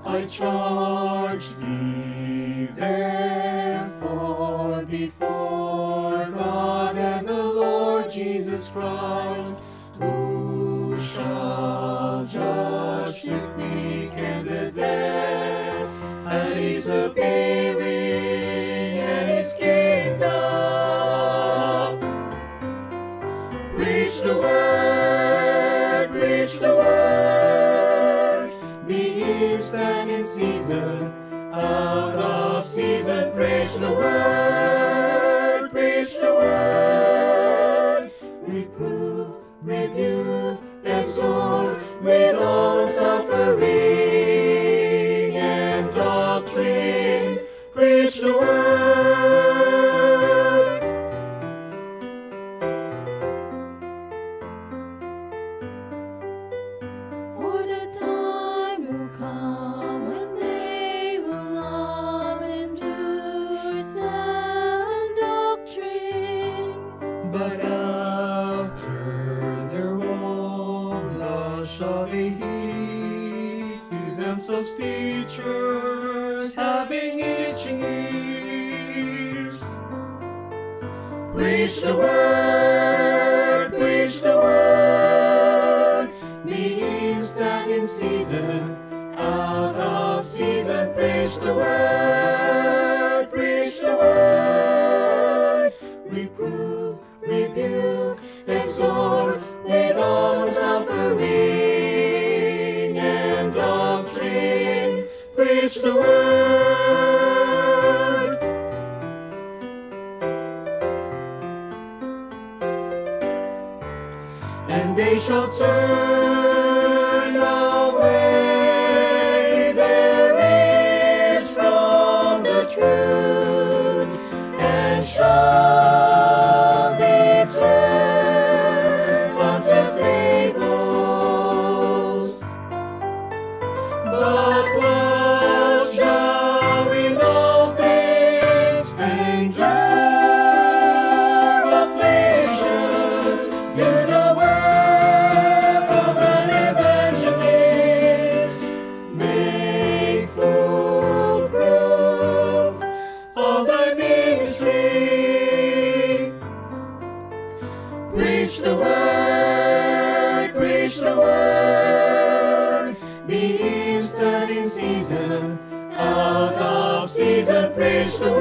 I charge thee, therefore, before God and the Lord Jesus Christ, who shall judge the weak and the dead, and His appearing and His kingdom. Preach the word, preach the word, be instant in season, out of season. Preach the word, preach the word, reprove, rebuke, exhort with all suffering and doctrine. Preach the word. For the time will come when they will not endure sound doctrine, But after their own lust shall they heed to themselves teachers, having itching ears. Preach the word, preach the word, be instant in season, out of season. Preach the word, preach the word, reprove, rebuke, exhort with all suffering and doctrine. Preach the word. And they shall turn away their ears from the truth, and shall be turned unto fables. But watch thou in all things, endure afflictions, do the work of an evangelist, make full proof of thy ministry. Preach the word, preach the word, be instant in season, out of season. Preach the